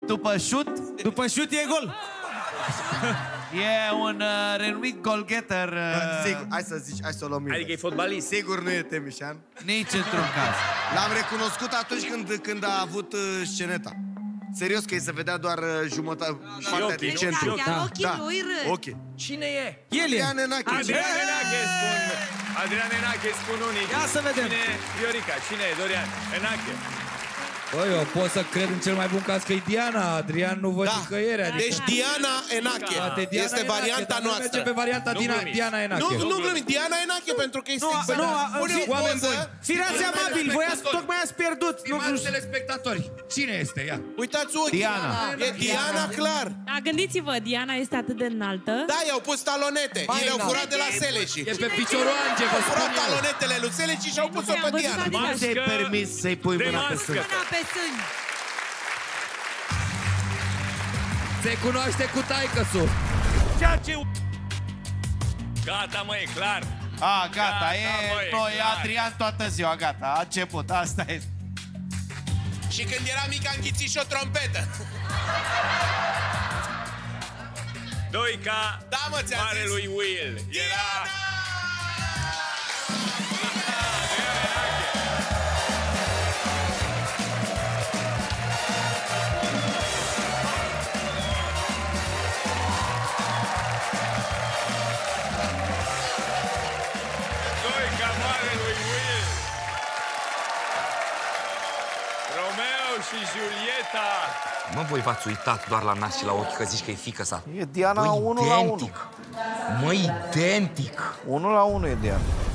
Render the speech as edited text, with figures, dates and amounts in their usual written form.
După șut? După șut e gol. E un renumit goalgetter. Sigur, hai să zici, hai să o luăm invers. Adică e fotbalist. Sigur nu e Temișan. Nici într-un caz. L-am recunoscut atunci când a avut sceneta. Serios că îi se vedea doar jumătate, partea din centru. Ochii lui Ok. Cine e? El e. Adrian Enache. Adrian Enache spun. Adrian Enache spun unii. Ia să vedem. Cine e? Viorica, cine e? Dorian Enache. Băi, eu pot să cred în cel mai bun caz că e Diana. Adrian nu văd nicăieri. Adică... Deci Diana Enache. Este varianta noastră. Merge pe varianta Diana Enache. Nu glumim, Diana Enache, pentru că este exact. Oameni buni. Firați amabili, voi tocmai ați pierdut. Stimați telespectatori, cine este ea? Uitați ochii. Diana. E Diana clar. Da, gândiți-vă, Diana este atât de înaltă. Da, i-au pus talonete. Ei le-au furat de la Seleși. E pe piciorul Ange, vă Au spun furat eu. talonetele lui Seleși și au pus-o pe Diana. Nu ți-ai permis să-i pui mâna pe sân. Pe sâni. Se cunoaște cu taică-sul. Ceea ce... Gata, mă, e clar. A, gata, Gata, e băi, noi, clar. Adrian toată ziua, gata, a început, asta e. Și când era mic a înghițit și o trompetă. Doica, Da, mă, ți-am mare zis. lui Will. Era... Doica, mare lui Will. Romeo și Julieta. Mă, voi v-ați uitat doar la nas și la ochi că zici că e fiică sa. E Diana 1 la 1. Mă, identic. 1 la 1 e Diana.